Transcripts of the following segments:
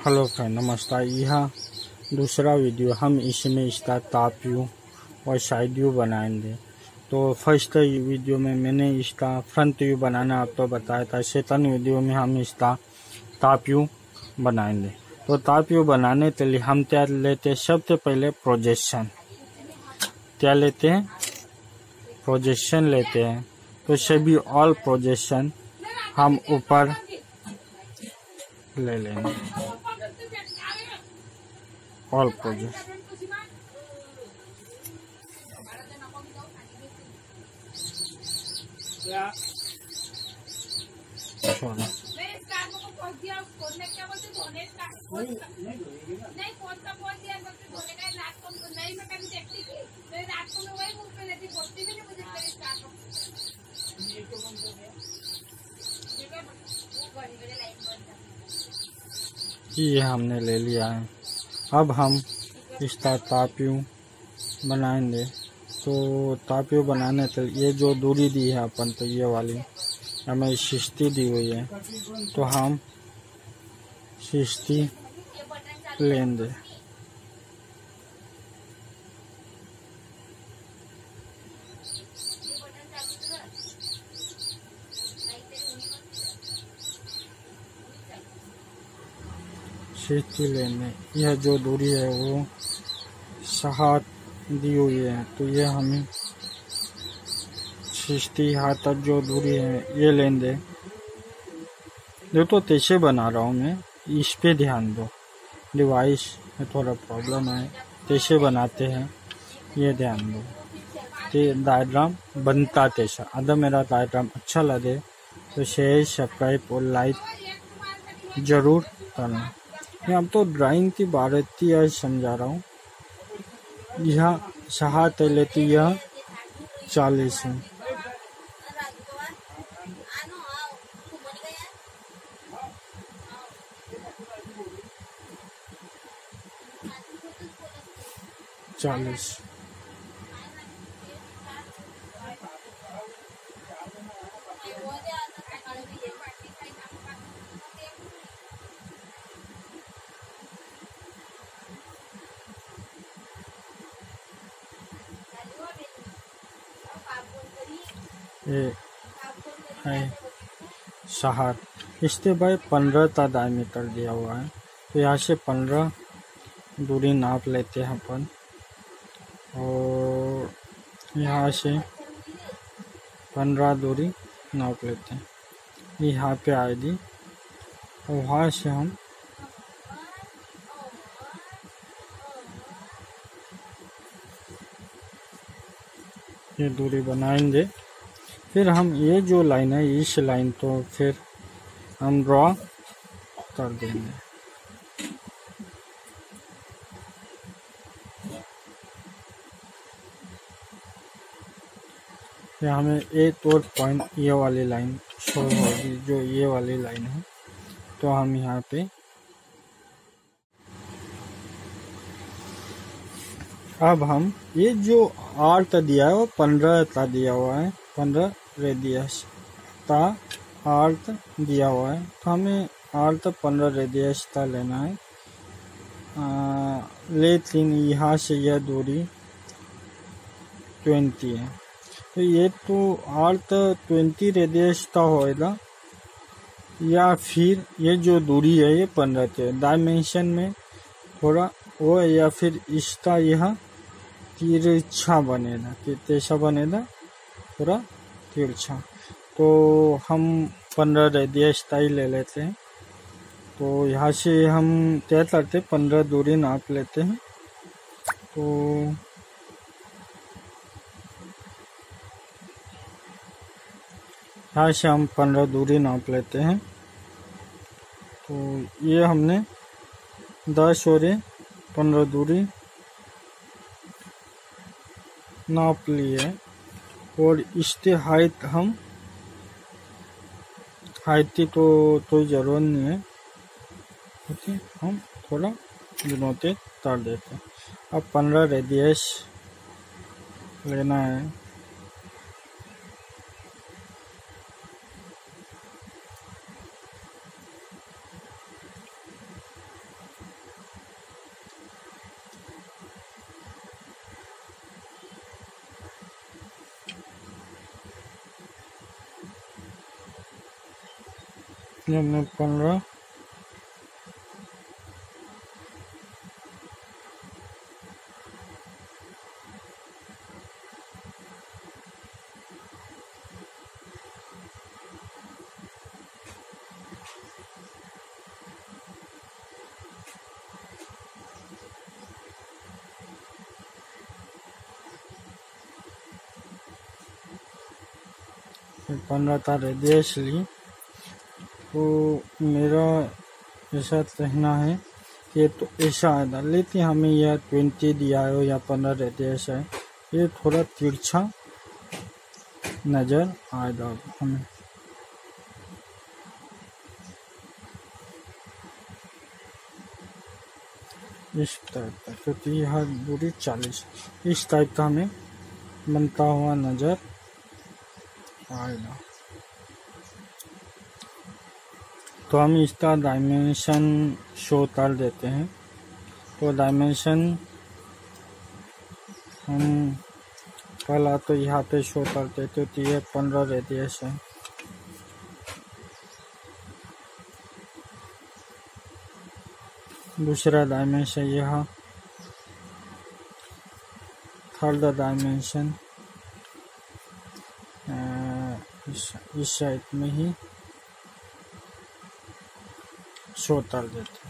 Hello friend, नमस्कार। यह दूसरा वीडियो हम इसमें इसका टॉप व्यू और साइड व्यू बनाएंगे। तो फर्स्ट वीडियो में मैंने इसका फ्रंट व्यू बनाना आपको बताया था। सेकंड वीडियो में हम इसका टॉप व्यू बनाएंगे। तो टॉप व्यू बनाने के लिए हम क्या लेते हैं, सबसे पहले प्रोजेक्शन। क्या लेते हैं? प्रोजेक्शन लेते हैं। तो सभी ऑल प्रोजेक्शन हम ऊपर ले लेंगे। ऑल प्रोजेक्शन ये हमने ले लिया है। अब हम इसका टॉप व्यू बनाएंगे। तो टॉप व्यू बनाने के लिए ये जो दूरी दी है अपन, तो ये वाली हमें 60 दी हुई है, तो हम 60 लेंगे। लेने यह जो दूरी है वो 60 दी हुई है, तो ये हमें 60 हाथ तक जो दूरी है ये लेंगे। तो कैसे बना रहा हूँ मैं, इस पे ध्यान दो। डिवाइस में थोड़ा प्रॉब्लम है, कैसे बनाते हैं ये ध्यान दो। तो डायग्राम बनता कैसा, अगर मेरा डायग्राम अच्छा लगे तो शेयर, सब्सक्राइब और लाइक जरूर करना। मैं अब तो ड्राइंग की बारीकी समझा रहा हूँ। यह 60 लेती, यह 40 है। ये है 60। इसके बाद 15 का डायमीटर दिया हुआ है, तो यहाँ से 15 दूरी नाप लेते हैं अपन, और यहाँ से 15 दूरी नाप लेते हैं। यहाँ पे आएगी, और वहाँ से हम ये दूरी बनाएंगे। फिर हम ये जो लाइन है, इस लाइन तो फिर हम ड्रॉ कर देंगे। फिर हमें एक और पॉइंट, ये वाली लाइन शो होगी, जो ये वाली लाइन है, तो हम यहाँ पे अब हम ये जो आर्क दिया है वो 15 का दिया हुआ है, 15 रेडियस का आर्क दिया हुआ है, तो हमें आर्क 15 रेडियस का लेना है। लेकिन यहाँ से यह दूरी 20 है, तो ये तो आर्क 20 रेडियस का होएगा, या फिर ये जो दूरी है ये 15 के डायमेंशन में थोड़ा वो, या फिर इसका यह तिरछा बनेगा। कैसा बनेगा? थोड़ा तिरछा। तो हम 15 रेडियस का ही ले लेते हैं। तो यहाँ से हम क्या करते हैं, 15 दूरी नाप लेते हैं। तो यहाँ से हम 15 दूरी नाप लेते हैं। तो ये हमने 10 और 15 दूरी नाप ली है, और इसके हाइट की तो जरूरत नहीं है, ओके। हम थोड़ा गिनौते कर देते हैं। अब 15 रेडियस लेना है। ये हमने 15 था रेडियस ली। तो मेरा ऐसा कहना है कि तो ऐसा आएगा, लेकिन हमें यह 20 दिया है या 15 रेडियस है, ये थोड़ा तिरछा नज़र आएगा हमें। इस टाइप का, क्योंकि यह दूरी 40, इस टाइप का हमें बनता हुआ नज़र आएगा। तो हम इसका डायमेंशन शो कर देते हैं। तो डायमेंशन हम पहला तो यहाँ पे शो कर देते, तो ये 15 रेडियस है। दूसरा डायमेंशन यह, थर्ड डायमेंशन इस साइड में ही शो कर देते हैं।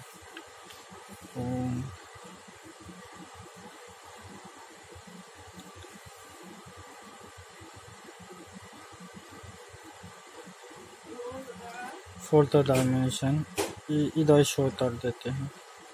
फोर्थ डायमेंशन इधर शो कर देते हैं।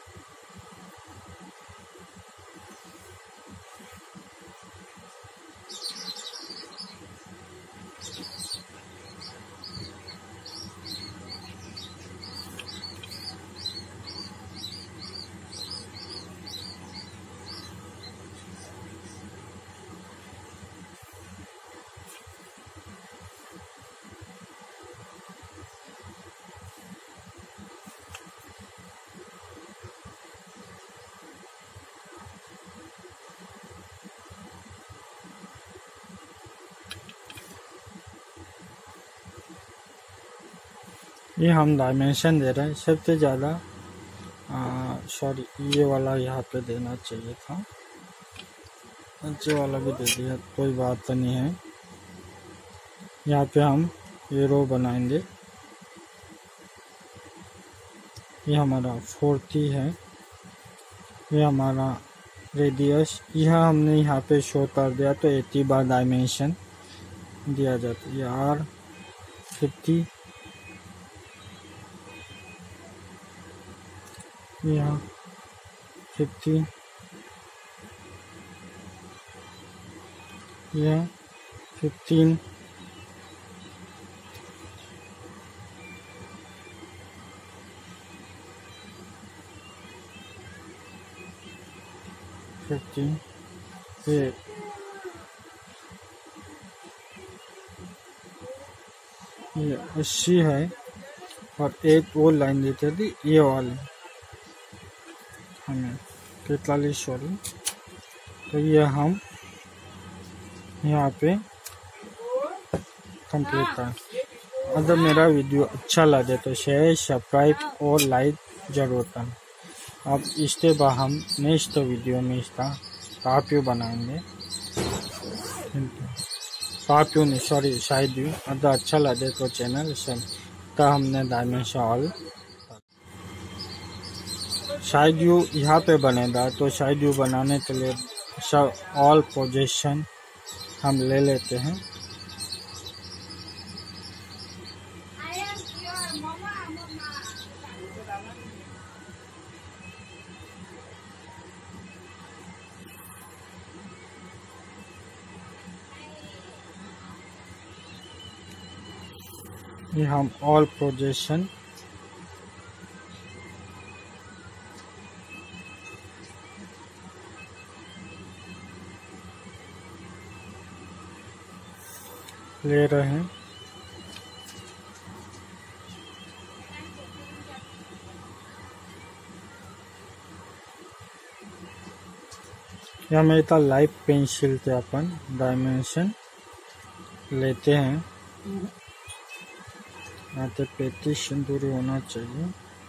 ये हम डायमेंशन दे रहे हैं। सबसे ज़्यादा सॉरी, ये वाला यहाँ पे देना चाहिए था, नीचे वाला भी दे दिया, कोई बात नहीं है। यहाँ पे हम ये रो बनाएंगे। ये हमारा 40 है, ये हमारा रेडियस, यह हमने यहाँ पे शो कर दिया, तो 80 बार डायमेंशन दिया जाता है। ये R50, यहाँ 50, यह 15, ये 80 है, और एक वो लाइन देते थी ये वाली हमें 43 वाली। तो ये हम यहाँ पे कंप्लीट करें। अगर मेरा वीडियो अच्छा लगे तो शेयर, सब्सक्राइब और लाइक जरूर करें। अब इसके बाद हम नेक्स्ट वीडियो में इसका टॉप व्यू बनाएंगे। टॉप व्यू नहीं, सॉरी, साइड व्यू। अगर अच्छा लगे तो चैनल से तो हमने डायमेंशन ऑल साइड व्यू यहाँ पे बनेगा। तो साइड व्यू बनाने के लिए सब ऑल पोजीशन हम ले लेते हैं। ये हम ऑल पोजीशन ले रहे हैं। यह मेरा लाइव पेंसिल से अपन डायमेंशन लेते हैं। यहाँ पे 35 दूरी होना चाहिए।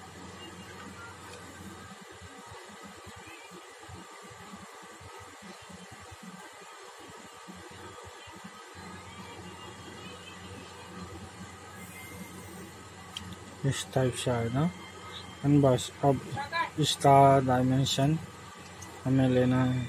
इस टाइप से आएगा। एंड बस अब इसका डायमेंशन हमें लेना है।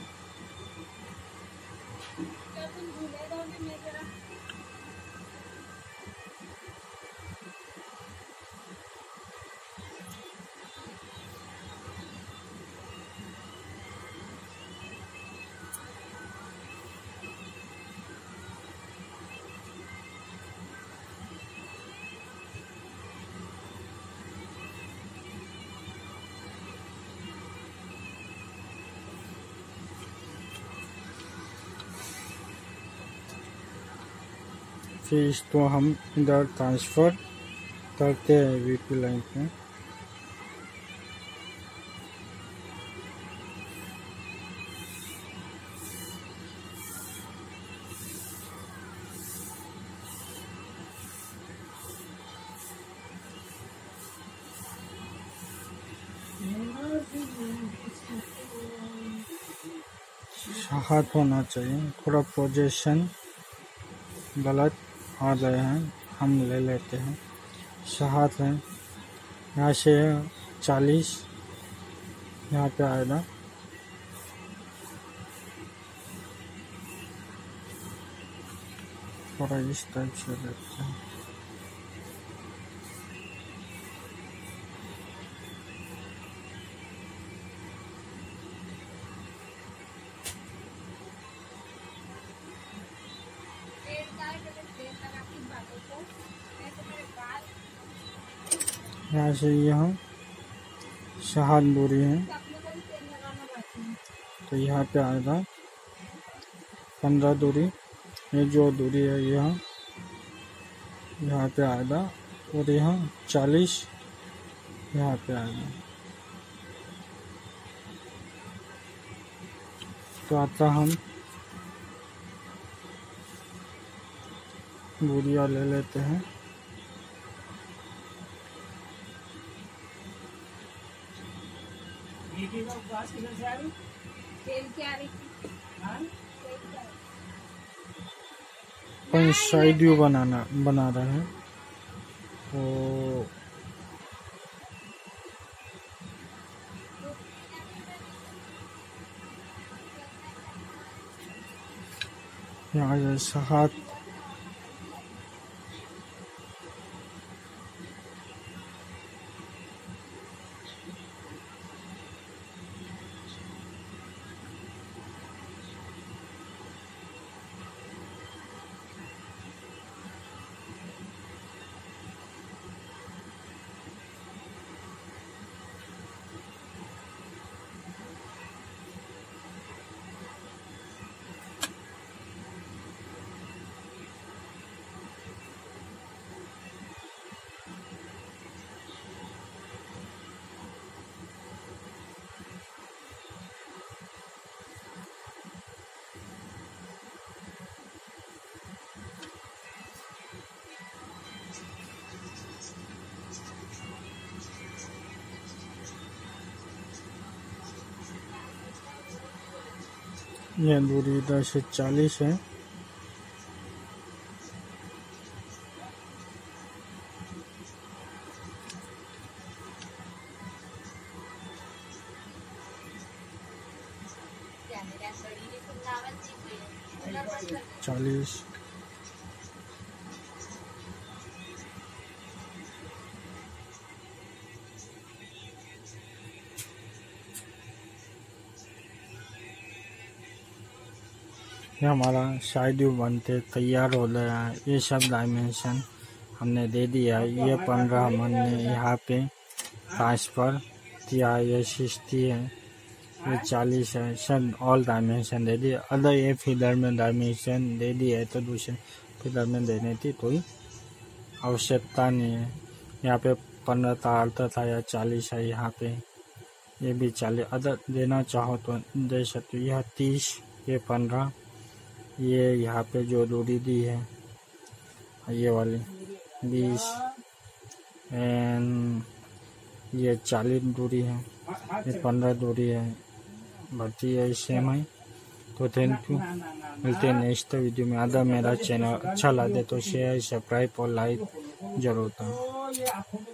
फिर इसको हम इधर ट्रांसफर करते हैं वीपी लाइन पे। हाथ होना चाहिए, थोड़ा पोजीशन गलत आ गए हैं, हम ले लेते हैं। हाथ है यहाँ से 40 यहाँ पे आएगा। थोड़ा इस टाइप से लेते हैं। यहाँ से यहाँ 7 दूरी है, तो यहाँ पे आएगा 15 दूरी। ये जो दूरी है यहाँ पे आएगा, और यहाँ 40 यहाँ पे आएगा। तो आता हम दूरियाँ ले लेते हैं। अपन साइड व्यू बना रहे हैं, तो यहाँ जैसा हाथ यह दूरी इधर से 40 है। ये हमारा साइड व्यू बनते तैयार हो गया है। ये सब डायमेंशन हमने दे दिया है। ये 15 हमने यहाँ पे ट्रांसफर किया, ये 60 है, ये 40 है, सब ऑल डायमेंशन दे दिए। अगर ये फिगर में डायमेंशन दे दिए है तो दूसरे फिगर में देने की कोई आवश्यकता नहीं है। यहाँ पे 15 तारता था या 40 है, यहाँ पे ये भी 40। अगर देना चाहो तो दे सकते। यह 30, ये 15, ये यहाँ पे जो दूरी दी है ये वाली 20, एंड ये 40 दूरी है, ये 15 दूरी है, बाकी ये सेम है। तो थैंक यू, मिलते हैं नेक्स्ट वीडियो में। अगर मेरा चैनल अच्छा लगे तो शेयर, सब्सक्राइब और लाइक जरूर करें।